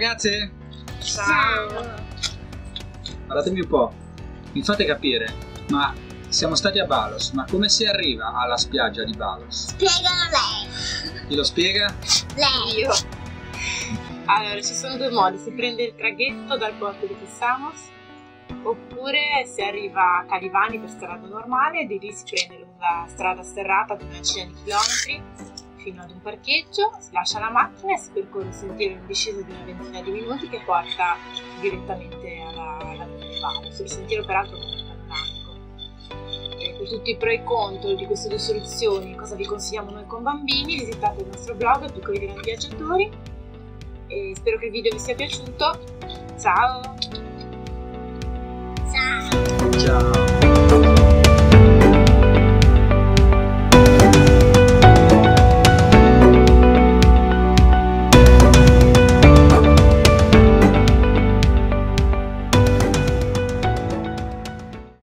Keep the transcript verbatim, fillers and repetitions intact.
ragazze! Ciao! Guardatemi un po', mi fate capire, ma siamo stati a Balos, ma come si arriva alla spiaggia di Balos? Spiegalo lei! Chi lo spiega? Lei! Io. Allora, ci sono due modi: si prende il traghetto dal porto di Kissamos, oppure si arriva a Calivani per strada normale e di lì si prende lunga strada sterrata di una decina di chilometri fino ad un parcheggio, si lascia la macchina e si percorre un sentiero in discesa di una ventina di minuti che porta direttamente alla, alla via di Balos. Il sentiero peraltro non è panoramico. E per tutti i pro e i contro di queste due soluzioni, cosa vi consigliamo noi con bambini, visitate il nostro blog Piccoli Grandi Viaggiatori e spero che il video vi sia piaciuto. Ciao! Ciao! Ciao!